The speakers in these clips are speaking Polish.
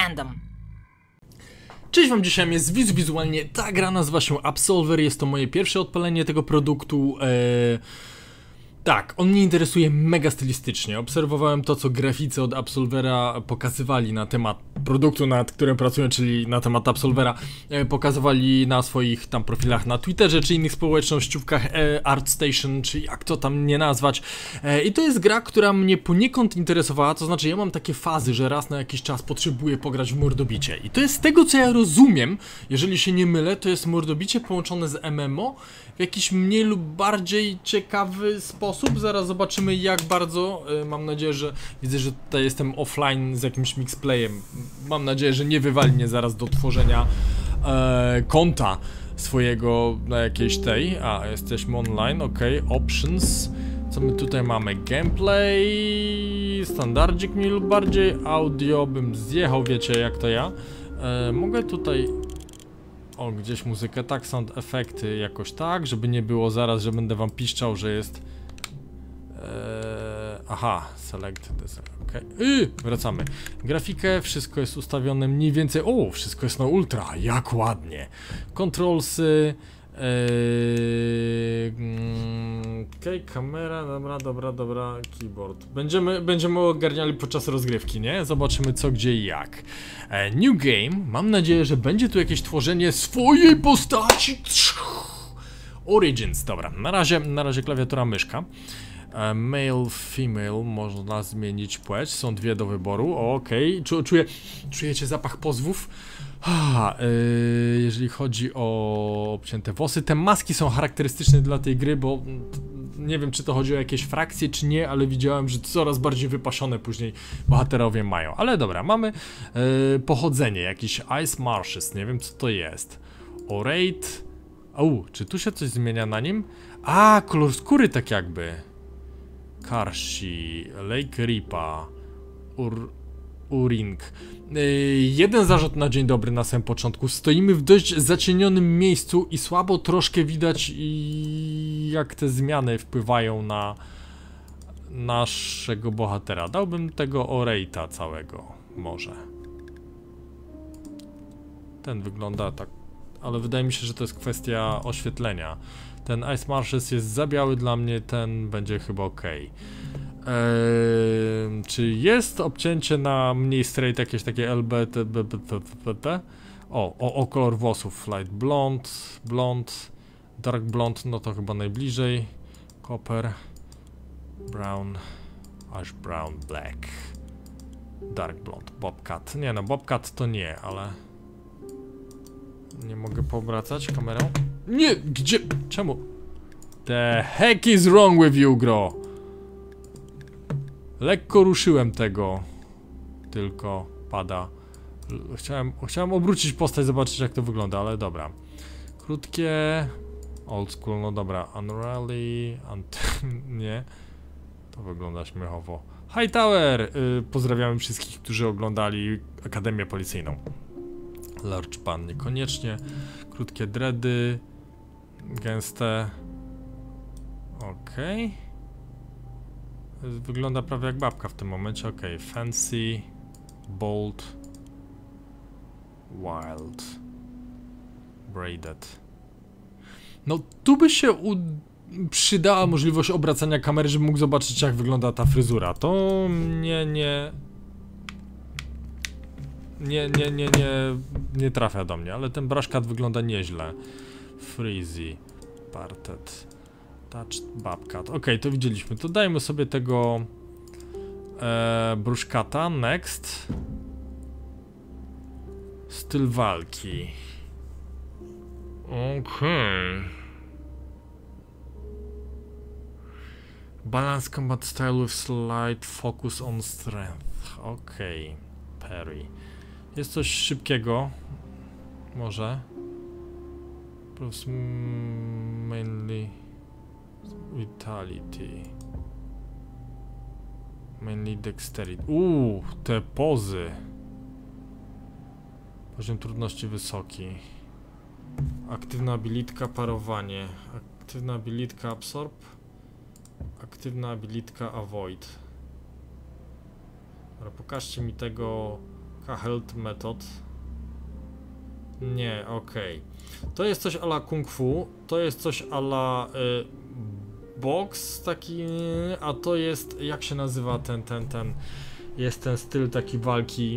Fandom. Cześć wam, dzisiaj jest wizualnie. Ta gra nazywa się Absolver, jest to moje pierwsze odpalenie tego produktu. Tak, on mnie interesuje mega stylistycznie. Obserwowałem to, co graficy od Absolvera pokazywali na temat produktu, nad którym pracuję, czyli na temat Absolvera. Pokazywali na swoich tam profilach na Twitterze, czy innych społecznościówkach, ArtStation, czy jak to tam nie nazwać. I to jest gra, która mnie poniekąd interesowała, to znaczy ja mam takie fazy, że raz na jakiś czas potrzebuję pograć w mordobicie. I to jest z tego, co ja rozumiem, jeżeli się nie mylę, to jest mordobicie połączone z MMO w jakiś mniej lub bardziej ciekawy sposób. Zaraz zobaczymy, jak bardzo. Mam nadzieję, że widzę, że tutaj jestem offline z jakimś mixplayem. Mam nadzieję, że nie wywali mnie zaraz do tworzenia konta swojego na jakiejś tej. A, jesteśmy online, ok, options. Co my tutaj mamy? Gameplay, standardzik mniej lub bardziej, audio bym zjechał, wiecie jak to ja. Mogę tutaj... O, gdzieś muzykę, tak, sound efekty jakoś tak, żeby nie było zaraz, że będę wam piszczał, że jest... Aha, select this, ok. Wracamy. Grafikę, wszystko jest ustawione mniej więcej... O, wszystko jest na ultra, jak ładnie. Controlsy... Okej, kamera, dobra, keyboard. Będziemy ogarniali podczas rozgrywki, nie? Zobaczymy co, gdzie i jak. New game, mam nadzieję, że będzie tu jakieś tworzenie swojej postaci. Origins, dobra, na razie klawiatura, myszka. Male, female, można zmienić płeć, są dwie do wyboru, okej. Czujecie zapach pozwów? Jeżeli chodzi o obcięte włosy, te maski są charakterystyczne dla tej gry, bo nie wiem, czy to chodzi o jakieś frakcje, czy nie, ale widziałem, że coraz bardziej wypasione później bohaterowie mają. Ale dobra, mamy pochodzenie, jakiś Ice Marshes, nie wiem co to jest. Orate. Czy tu się coś zmienia na nim? Kolor skóry tak jakby. Karshi, Lake Ripa, Uring. Jeden zarzut na dzień dobry na samym początku. Stoimy w dość zacienionym miejscu i słabo troszkę widać jak te zmiany wpływają na naszego bohatera. Dałbym tego Orate'a całego, może. Ten wygląda tak, ale wydaje mi się, że to jest kwestia oświetlenia. Ten Ice Marshes jest za biały dla mnie, ten będzie chyba ok. Czy jest obcięcie na mniej straight, jakieś takie LBT? O kolor włosów. Light blonde, dark blonde, no to chyba najbliżej. Copper, brown, ash brown, black, dark blonde, bobcat. Nie no, bobcat to nie, ale... Nie mogę poobracać kamerą? Nie! Gdzie? Czemu? The heck is wrong with you, gro? Lekko ruszyłem tego. Tylko pada. Chciałem obrócić postać, zobaczyć jak to wygląda, ale dobra. Krótkie. Old school, no dobra. Unrally. Nie. To wygląda śmiechowo. Hightower! Pozdrawiamy wszystkich, którzy oglądali Akademię Policyjną. Large pan niekoniecznie. Krótkie dready. Gęste. Okej. Wygląda prawie jak babka w tym momencie. Okej. Fancy. Bold. Wild. Braided. No tu by się przydała możliwość obracania kamery, żebym mógł zobaczyć jak wygląda ta fryzura. To nie trafia do mnie, ale ten brushcut wygląda nieźle. Freezy, parted, touched, babcat. Okej, to widzieliśmy. To dajmy sobie tego brushcuta. Next. Styl walki. Okej. Balance combat style with slight focus on strength. Okej. Parry. Jest coś szybkiego. Może. Plus mainly vitality. Mainly dexterity. Te pozy. Poziom trudności wysoki. Aktywna abilitka parowanie. Aktywna abilitka absorb. Aktywna abilitka avoid. Dobra, pokażcie mi tego Kahelt Method. Nie, okej. To jest coś a la Kung Fu, to jest coś a la box taki, a to jest, jak się nazywa ten, jest ten styl taki walki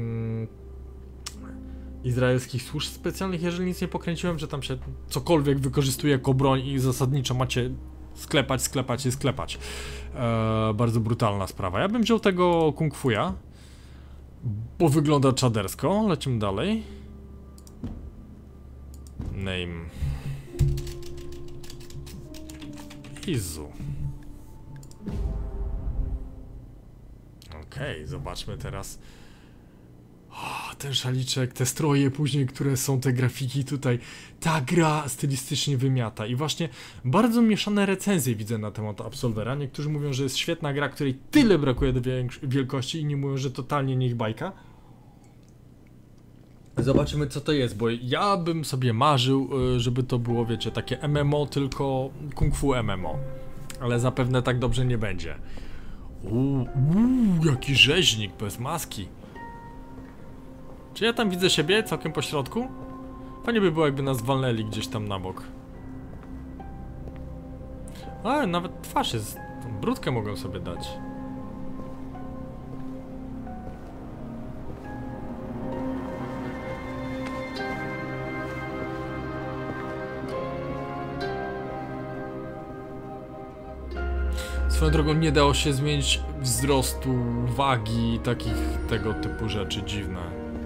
izraelskich służb specjalnych, jeżeli nic nie pokręciłem, że tam się cokolwiek wykorzystuje jako broń i zasadniczo macie sklepać i sklepać. Bardzo brutalna sprawa. Ja bym wziął tego Kung Fuja, bo wygląda czadersko. Lecimy dalej. Name. Izu. Okej, zobaczmy teraz. O, ten szaliczek, te stroje później, które są, te grafiki tutaj. Ta gra stylistycznie wymiata. I właśnie bardzo mieszane recenzje widzę na temat Absolvera. Niektórzy mówią, że jest świetna gra, której tyle brakuje do wielkości, inni mówią, że totalnie nie ich bajka. Zobaczymy, co to jest, bo ja bym sobie marzył, żeby to było, wiecie, takie MMO, tylko Kung Fu MMO. Ale zapewne tak dobrze nie będzie. Jaki rzeźnik bez maski. Czy ja tam widzę siebie całkiem po środku? Fajnie by było, jakby nas walnęli gdzieś tam na bok. Ale nawet twarz jest... Tą brudkę mogą sobie dać. Swoją drogą nie dało się zmienić wzrostu, wagi, takich tego typu rzeczy dziwne.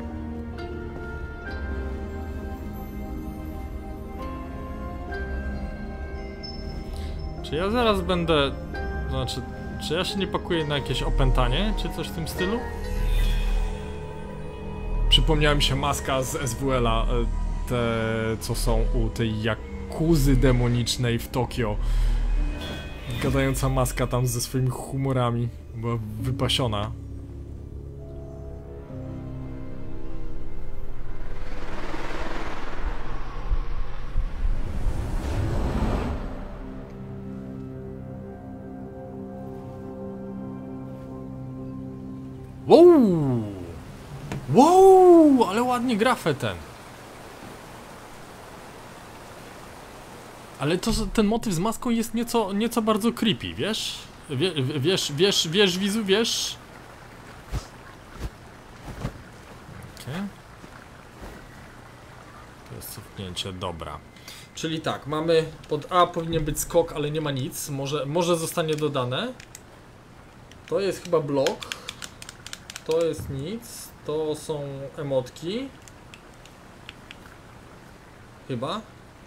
Czy ja zaraz będę... Znaczy, czy ja się nie pakuję na jakieś opętanie, czy coś w tym stylu? Przypomniała mi się maska z SWL-a, te co są u tej jakuzy demonicznej w Tokio. Gadająca maska tam ze swoimi humorami. Była wypasiona. Wow! Wow! Ale ładnie grafę ten. Ale to, ten motyw z maską jest nieco bardzo creepy, wiesz? Wiesz, widzu, wiesz? Okej. To jest cofnięcie, dobra. Czyli tak, mamy pod A powinien być skok, ale nie ma nic. Może zostanie dodane. To jest chyba blok. To jest nic. To są emotki. Chyba.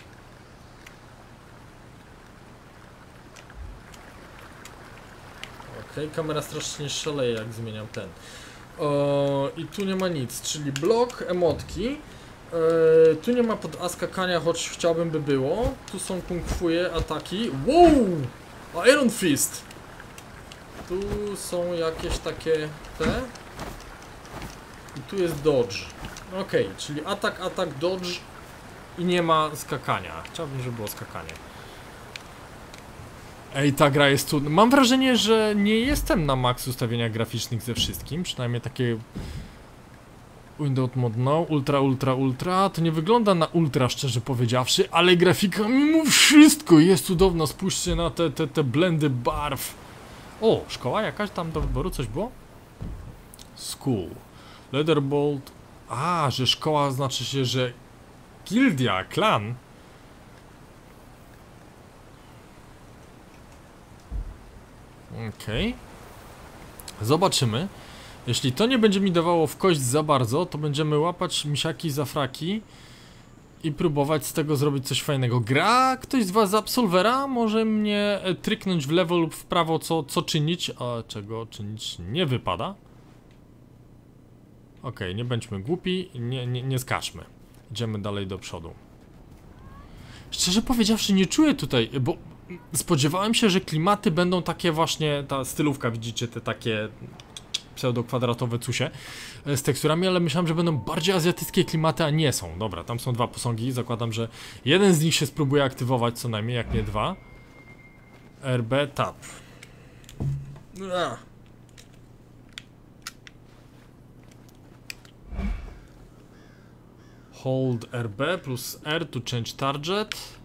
Okej, kamera strasznie szaleje, jak zmieniam ten. I tu nie ma nic, czyli blok, emotki. Tu nie ma pod A skakania, choć chciałbym, by było. Tu są kung fuje, ataki. Wow! Iron Fist! Tu są jakieś takie te. I tu jest dodge. Okej, czyli atak, dodge. I nie ma skakania. Chciałbym, żeby było skakanie. Ej, ta gra jest tu... Mam wrażenie, że nie jestem na maks ustawienia graficznych ze wszystkim. Przynajmniej takie... Windows Mode no, ultra. To nie wygląda na ultra, szczerze powiedziawszy, ale grafika mimo wszystko jest cudowna. Spójrzcie na te blendy barw. O, szkoła jakaś tam do wyboru, coś było? School. Leatherbolt. A, że szkoła znaczy się, że... Gildia, klan. Okej. Zobaczymy. Jeśli to nie będzie mi dawało w kość za bardzo, to będziemy łapać misiaki za fraki i próbować z tego zrobić coś fajnego. Gra ktoś z was z Absolvera? Może mnie tryknąć w lewo lub w prawo, co czynić, a czego czynić nie wypada. Okej, nie bądźmy głupi, nie skaczmy. Idziemy dalej do przodu. Szczerze powiedziawszy, nie czuję tutaj, bo spodziewałem się, że klimaty będą takie właśnie, ta stylówka, widzicie, te takie pseudo-kwadratowe cusie z teksturami, ale myślałem, że będą bardziej azjatyckie klimaty, a nie są. Dobra, tam są dwa posągi, zakładam, że jeden z nich się spróbuje aktywować co najmniej, jak nie dwa. RB, tap. hold RB plus R to change target.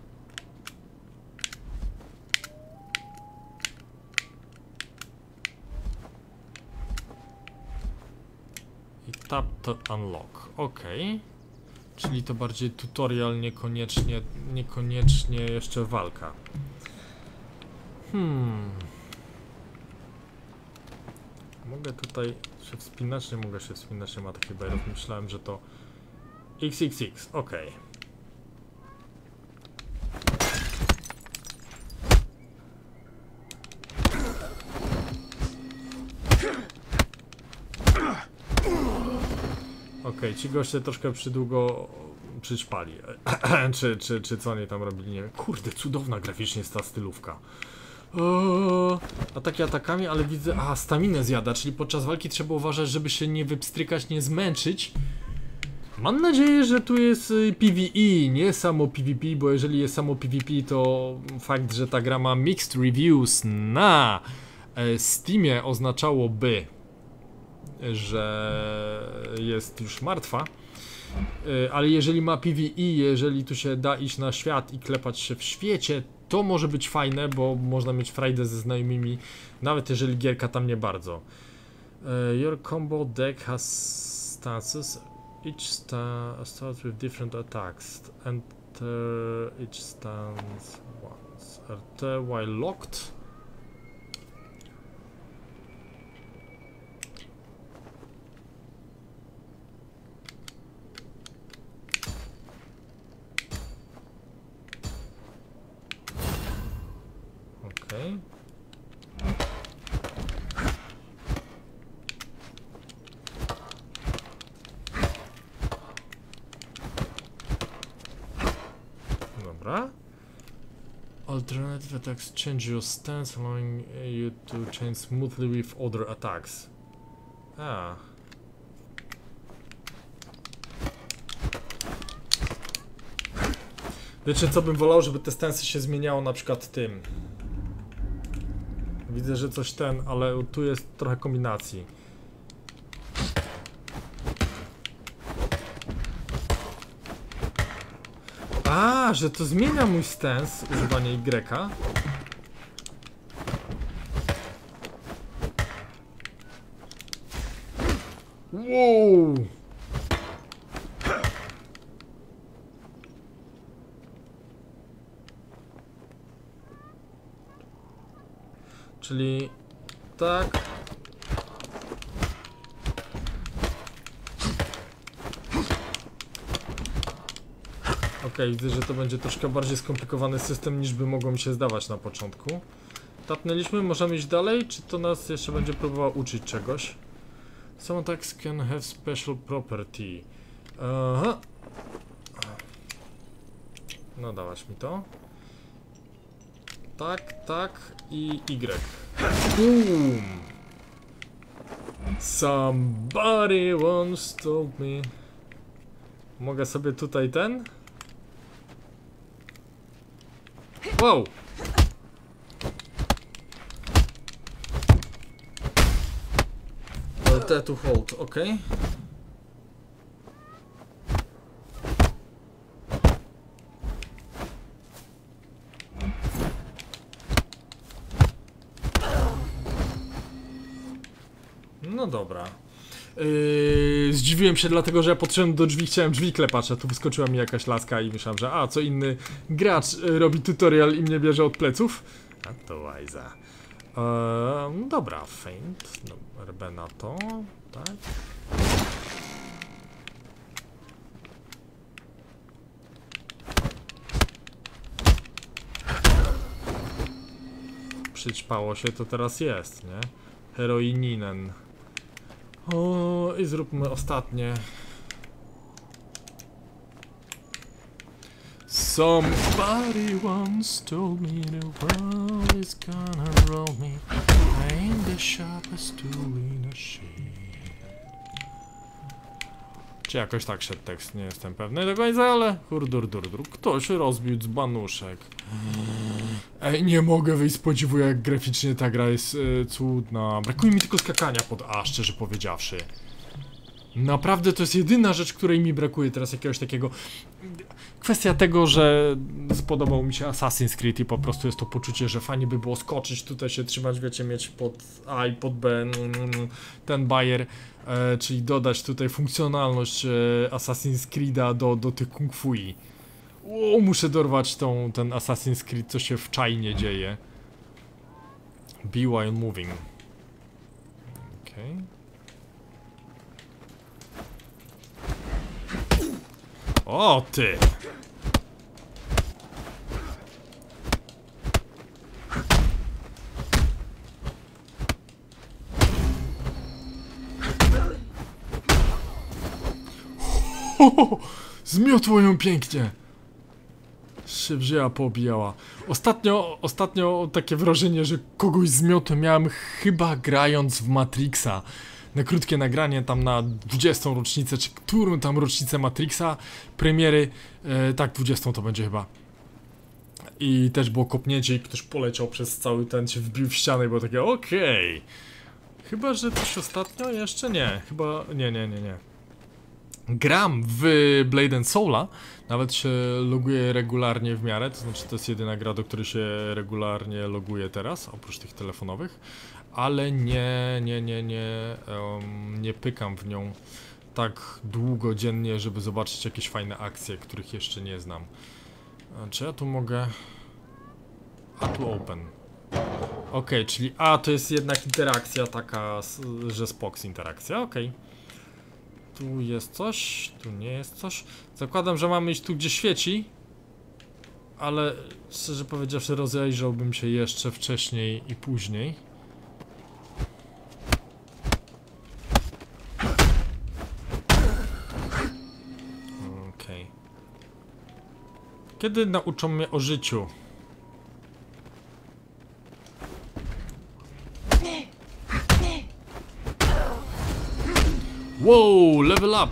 I tap to unlock. Ok. Czyli to bardziej tutorial, niekoniecznie jeszcze walka. Mogę tutaj się wspinać? Nie mogę się wspinać, nie ma takiej bariery. Myślałem, że to XXX, ok. Ok, ci goście troszkę przydługo przyćpali. czy co oni tam robili, nie wiem. Kurde, cudowna graficznie jest ta stylówka. Ataki atakami, ale widzę... Aha, staminę zjada, czyli podczas walki trzeba uważać, żeby się nie wypstrykać, nie zmęczyć. Mam nadzieję, że tu jest PvE, nie samo PvP, bo jeżeli jest samo PvP, to fakt, że ta gra ma mixed reviews na Steamie oznaczałoby, że jest już martwa. Ale jeżeli ma PvE, jeżeli tu się da iść na świat i klepać się w świecie, to może być fajne, bo można mieć frajdę ze znajomymi, nawet jeżeli gierka tam nie bardzo. Your combo deck has stances. Each starts with different attacks. Enter each stance once. RT while locked. Okay. Dobra. Alternative attacks change your stance, allowing you to change smoothly with other attacks. Wiecie, co bym wolał, żeby te stansy się zmieniało na przykład tym. Widzę, że coś ale tu jest trochę kombinacji. Że to zmienia mój stance, używanie Y. Wow! Czyli tak. Okej, widzę, że to będzie troszkę bardziej skomplikowany system, niż by mogło mi się zdawać na początku. Tapnęliśmy, możemy iść dalej, czy to nas jeszcze będzie próbował uczyć czegoś? Some attacks can have special property. Aha. No dawać mi to. Tak i Y. Boom! Somebody once told me. Mogę sobie tutaj Wow! LT to hold, ok. No dobra. Zdziwiłem się dlatego, że ja podszedłem do drzwi, chciałem drzwi klepać, a tu wyskoczyła mi jakaś laska i myślałem, że co inny gracz robi tutorial i mnie bierze od pleców. A to łajza. Dobra, feint. No, RB na to, tak. Przyćpało się, to teraz jest, nie? Heroininen. I zróbmy ostatnie. Somebody once told me the world is gonna roll me. I ain't the sharpest tool in the shed. Czy jakoś tak szedł tekst, nie jestem pewny do końca, ale hurdur. Ktoś rozbił dzbanuszek. Ej, nie mogę wyjść z podziwu, jak graficznie ta gra jest cudna. Brakuje mi tylko skakania pod A, szczerze powiedziawszy. Naprawdę to jest jedyna rzecz, której mi brakuje teraz jakiegoś takiego... Kwestia tego, że spodobał mi się Assassin's Creed i po prostu jest to poczucie, że fajnie by było skoczyć, tutaj się trzymać, wiecie, mieć pod A i pod B ten bajer, czyli dodać tutaj funkcjonalność Assassin's Creed'a do tych kung fui. O, muszę dorwać ten Assassin's Creed, co się w czainie dzieje. Be while moving. Okej. O ty! Ho, zmiotło ją pięknie! Się wzięła, poobijała. Ostatnio takie wrażenie, że kogoś zmiotłem miałem chyba grając w Matrixa. Na krótkie nagranie tam na 20. rocznicę, czy którą tam rocznicę Matrixa premiery, tak 20 to będzie chyba. I też było kopnięcie i ktoś poleciał przez cały ten, się wbił w ścianę i było takie okej. Chyba, że coś ostatnio? Jeszcze nie. Chyba, nie. Gram w Blade and Soula, nawet się loguję regularnie w miarę, to znaczy to jest jedyna gra, do której się regularnie loguję teraz, oprócz tych telefonowych, ale nie pykam w nią tak długo dziennie, żeby zobaczyć jakieś fajne akcje, których jeszcze nie znam. Czy ja tu mogę... A tu open. Okej, czyli A to jest jednak interakcja taka, że Spox interakcja, okej. Tu jest coś, tu nie jest coś. Zakładam, że mamy iść tu, gdzie świeci. Ale szczerze powiedziawszy, rozejrzałbym się jeszcze wcześniej i później. Okej. Kiedy nauczą mnie o życiu? Wow, level up!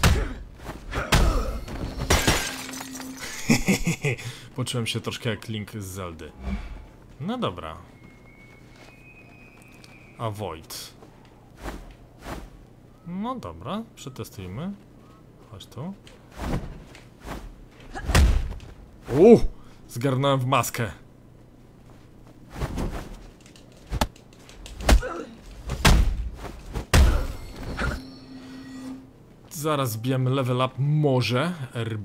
Poczułem się troszkę jak Link z Zeldy. No dobra. Avoid. No dobra, przetestujmy. Chodź tu. Zgarnąłem w maskę. Zaraz zbijemy level up, może RB.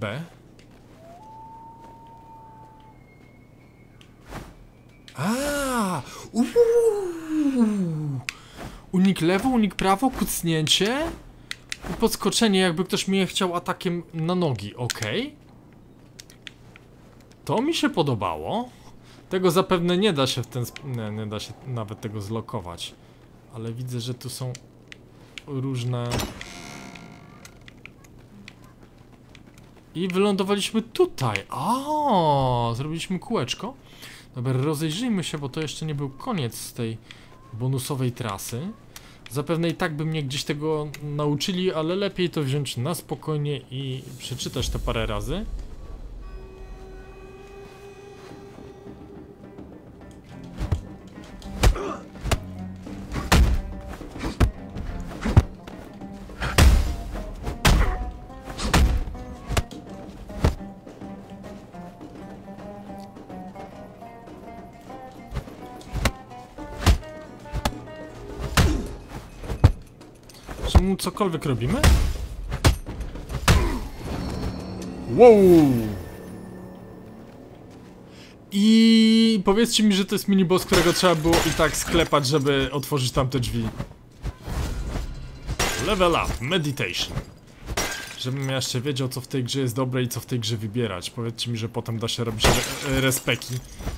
Unik lewo, unik prawo, kucnięcie i podskoczenie, jakby ktoś mnie chciał atakiem na nogi, okej. To mi się podobało. Tego zapewne nie da się w ten nie da się nawet tego zlokować. Ale widzę, że tu są różne... I wylądowaliśmy tutaj. Zrobiliśmy kółeczko. Dobra, rozejrzyjmy się, bo to jeszcze nie był koniec tej bonusowej trasy. Zapewne i tak by mnie gdzieś tego nauczyli, ale lepiej to wziąć na spokojnie i przeczytać to parę razy. Czemu cokolwiek robimy? Wow! I powiedzcie mi, że to jest miniboss, którego trzeba było i tak sklepać, żeby otworzyć tamte drzwi. Level up, meditation. Żebym ja jeszcze wiedział, co w tej grze jest dobre i co w tej grze wybierać. Powiedzcie mi, że potem da się robić respeki.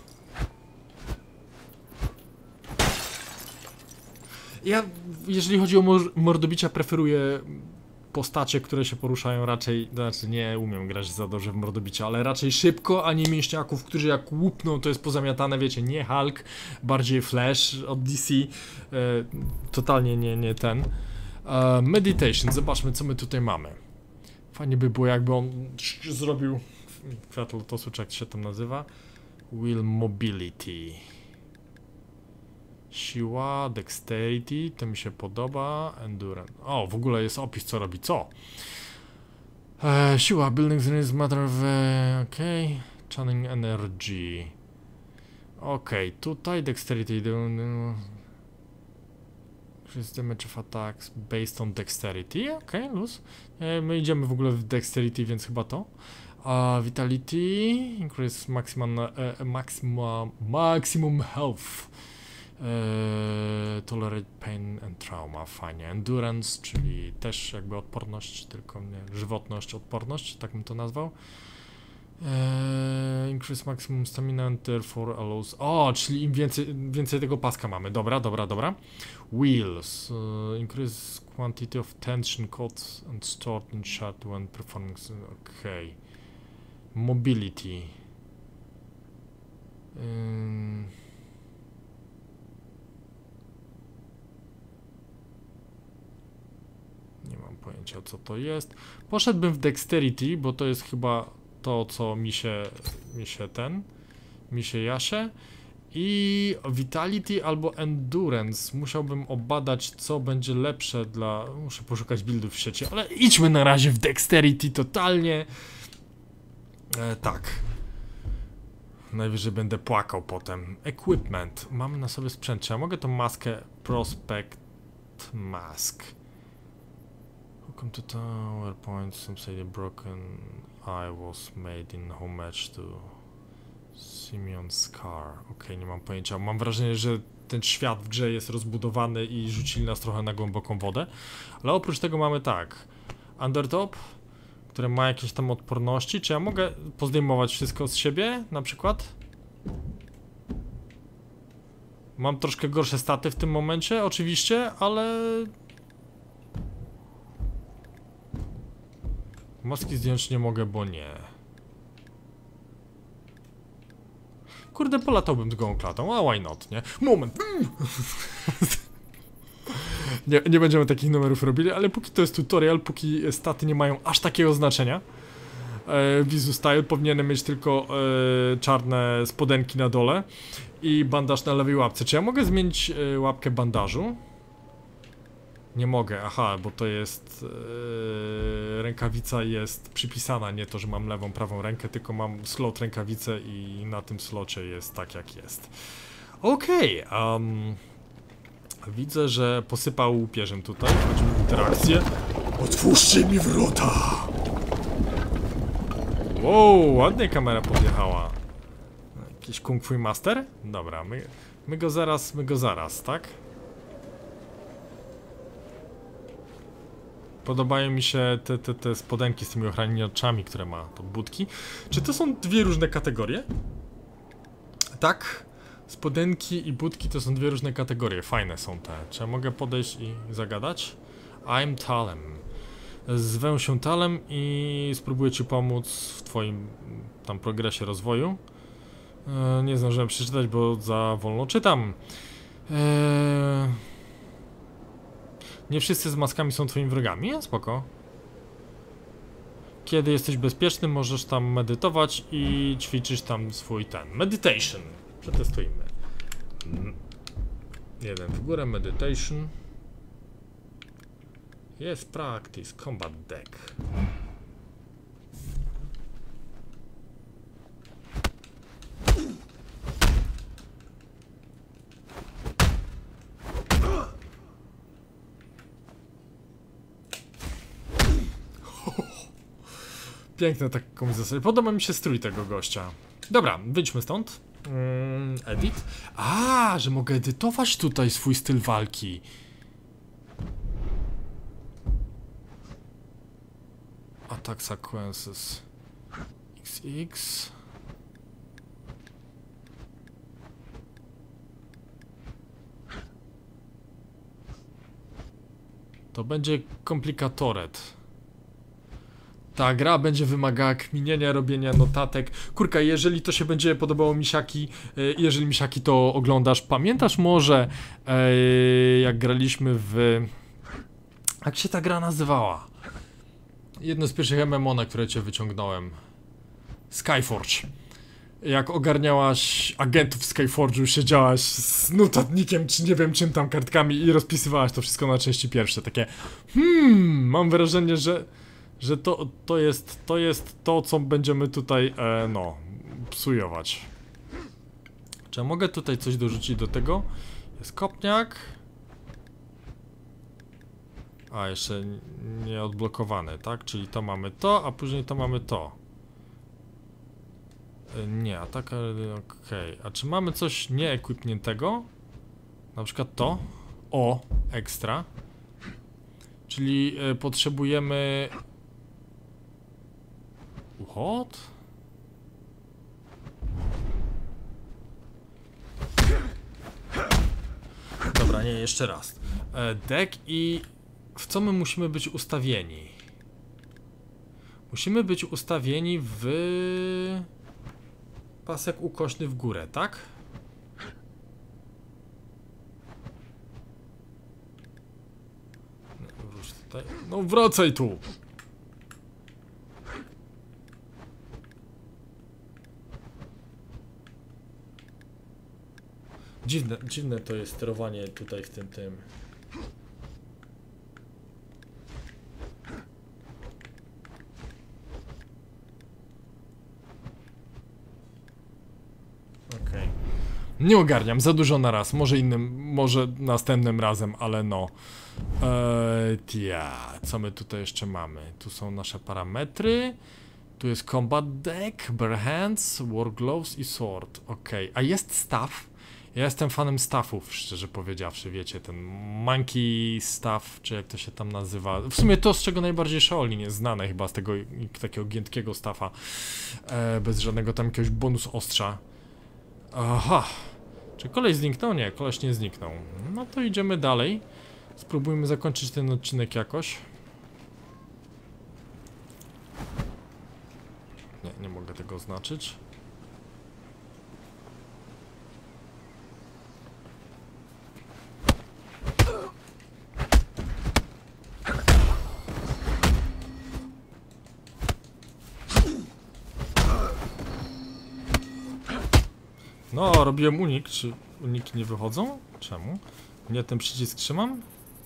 Ja, jeżeli chodzi o mordobicia, preferuję postacie, które się poruszają raczej, znaczy nie umiem grać za dobrze w mordobicia, ale raczej szybko, a nie mięśniaków, którzy jak łupną, to jest pozamiatane, wiecie, nie Hulk, bardziej Flash od DC, totalnie nie ten. Meditation, zobaczmy, co my tutaj mamy. Fajnie by było, jakby on zrobił kwiat lotosu, czy jak się tam nazywa. Will mobility. Siła, dexterity, to mi się podoba. Endurance. O, w ogóle jest opis, co robi co. Siła, buildings is matter of... okej. Channeling energy. Okej, tutaj dexterity. Increase damage of attacks based on dexterity. Okej, luz. My idziemy w ogóle w dexterity, więc chyba to. Vitality. Increase maximum health. Tolerate pain and trauma. Fajnie. Endurance, czyli też jakby odporność, tylko nie żywotność, odporność, tak bym to nazwał. Increase maximum stamina and therefore allows... O, czyli im więcej tego paska mamy. Dobra. Wheels. Increase quantity of tension caught and stored in shot when performing... Okej. Mobility. Nie mam pojęcia, co to jest. Poszedłbym w dexterity, bo to jest chyba to, co mi się jasie. I vitality albo endurance. Musiałbym obadać, co będzie lepsze dla... Muszę poszukać buildów w sieci, ale idźmy na razie w dexterity totalnie. Tak. Najwyżej będę płakał potem. Equipment. Mamy na sobie sprzęt. Czy ja mogę tą maskę Prospect Mask? Welcome to tower point. Some say the broken eye was made in homage to Simeon Scar. Okej, nie mam pojęcia. Mam wrażenie, że ten świat w grze jest rozbudowany i rzucili nas trochę na głęboką wodę. Ale oprócz tego mamy tak. Undertop, które ma jakieś tam odporności. Czy ja mogę pozdejmować wszystko z siebie, na przykład? Mam troszkę gorsze staty w tym momencie, oczywiście, ale... Maski zdjąć nie mogę, bo nie. Kurde, polatałbym z gołą klatą, a why not, nie? Moment! nie będziemy takich numerów robili, ale póki to jest tutorial, póki staty nie mają aż takiego znaczenia. Vizu Style powinienem mieć tylko czarne spodenki na dole i bandaż na lewej łapce. Czy ja mogę zmienić łapkę bandażu? Nie mogę, aha, bo to jest... rękawica jest przypisana, nie to, że mam lewą, prawą rękę, tylko mam slot rękawicę i na tym slocie jest tak, jak jest. Okej, widzę, że posypał łupieżem tutaj, wchodzimy w interakcję. Otwórzcie mi wrota! Wow, ładnie kamera podjechała. Jakiś Kung Fu Master? Dobra, my go zaraz, tak? Podobają mi się te spodenki z tymi ochraniaczami, które ma to budki. Czy to są dwie różne kategorie? Tak. Spodenki i budki to są dwie różne kategorie. Fajne są te. Czy ja mogę podejść i zagadać? I'm Talem. Zwę się Talem i spróbuję ci pomóc w twoim tam progresie rozwoju. Nie zdążyłem przeczytać, bo za wolno czytam. Nie wszyscy z maskami są twoimi wrogami, spoko. Kiedy jesteś bezpieczny, możesz tam medytować i ćwiczyć tam swój meditation. Przetestujmy. Jeden w górę, meditation. Jest practice, combat deck. Piękne tak komuś zasadzie. Podoba mi się strój tego gościa. Dobra, wyjdźmy stąd. Edit. Że mogę edytować tutaj swój styl walki. Attack sequences. XX. To będzie komplikatoret. Ta gra będzie wymagała kminienia, robienia notatek. Kurka, jeżeli to się będzie podobało Misiaki, jeżeli Misiaki to oglądasz, pamiętasz może, jak graliśmy w... Jak się ta gra nazywała? Jedno z pierwszych MMO, na które cię wyciągnąłem. Skyforge. jak ogarniałaś agentów Skyforge'u, siedziałaś z notatnikiem, czy nie wiem czym tam, kartkami i rozpisywałaś to wszystko na części pierwsze, takie mam wrażenie, że to jest to, co będziemy tutaj, no, psujować. Czy ja mogę tutaj coś dorzucić do tego? Jest kopniak. A, jeszcze nie odblokowane, tak? Czyli to mamy to, a później to mamy to. Nie, a tak, okej. A czy mamy coś nieequipniętego? Na przykład to. O, ekstra. Czyli potrzebujemy... What? Dobra, nie, jeszcze raz. Deck i... W co my musimy być ustawieni? Musimy być ustawieni w... Pasek ukośny w górę, tak? No, wróć tutaj. No wracaj tu! Dziwne to jest sterowanie tutaj w tym. Okej. Nie ogarniam, za dużo na raz. Może następnym razem, ale no. Co my tutaj jeszcze mamy? Tu są nasze parametry. Tu jest combat deck, bare hands, war gloves i sword. Okej, a jest staff. Ja jestem fanem staffów, szczerze powiedziawszy, wiecie, ten monkey staff, czy jak to się tam nazywa. W sumie to, z czego najbardziej Shaolin jest znane, chyba z tego takiego giętkiego staffa, bez żadnego tam jakiegoś bonus ostrza. Aha, czy koleś zniknął? Nie, koleś nie zniknął. No to idziemy dalej. Spróbujmy zakończyć ten odcinek jakoś. Nie mogę tego oznaczyć. No, robiłem unik. Czy uniki nie wychodzą? Czemu? Nie ten przycisk trzymam?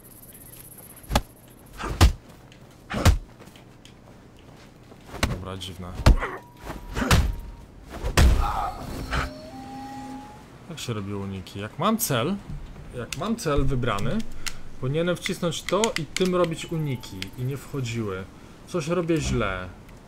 Dobra, dziwne. Jak się robi uniki? Jak mam cel wybrany, powinienem wcisnąć to i tym robić uniki. I nie wchodziły. Coś robię źle.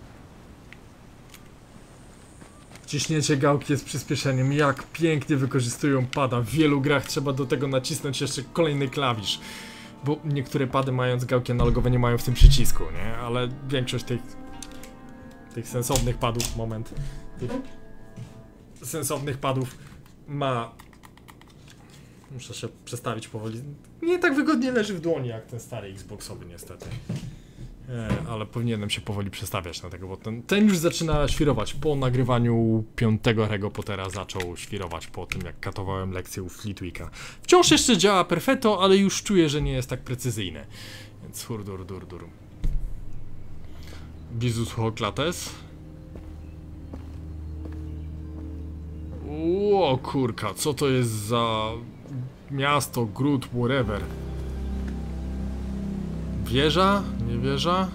Ciśnięcie gałki jest przyspieszeniem. Jak pięknie wykorzystują pada. W wielu grach trzeba do tego nacisnąć jeszcze kolejny klawisz. Bo niektóre pady, mając gałki analogowe, nie mają w tym przycisku, nie? Ale większość tych sensownych padów, tych sensownych padów ma... Muszę się przestawić powoli. Nie tak wygodnie leży w dłoni jak ten stary Xboxowy niestety. Ale powinienem się powoli przestawiać na tego, bo ten już zaczyna świrować. Po nagrywaniu 5. Harry'ego Pottera zaczął świrować po tym, jak katowałem lekcję u Fleetweeka. Wciąż jeszcze działa perfetto, ale już czuję, że nie jest tak precyzyjny. Więc hurdur. Bizus Hoklates. O kurka, co to jest za miasto, gród, whatever. Wieża? Nie wieża?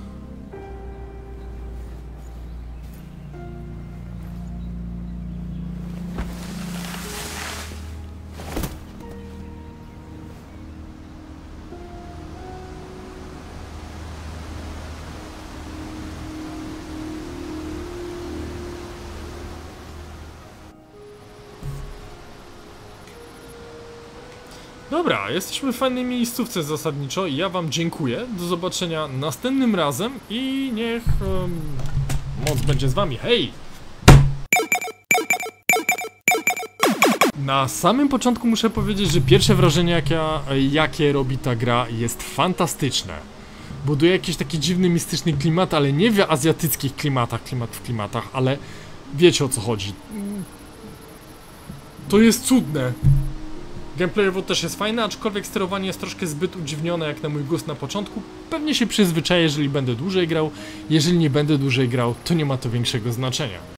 Dobra, jesteśmy w fajnej miejscówce zasadniczo i ja wam dziękuję. Do zobaczenia następnym razem i niech moc będzie z wami. Hej! Na samym początku muszę powiedzieć, że pierwsze wrażenie jakie robi ta gra jest fantastyczne. Buduje jakiś taki dziwny, mistyczny klimat, ale nie w azjatyckich klimatach, ale wiecie o co chodzi. To jest cudne. Gameplayowo też jest fajne, aczkolwiek sterowanie jest troszkę zbyt udziwnione jak na mój gust na początku. Pewnie się przyzwyczaję, jeżeli będę dłużej grał. Jeżeli nie będę dłużej grał, to nie ma to większego znaczenia.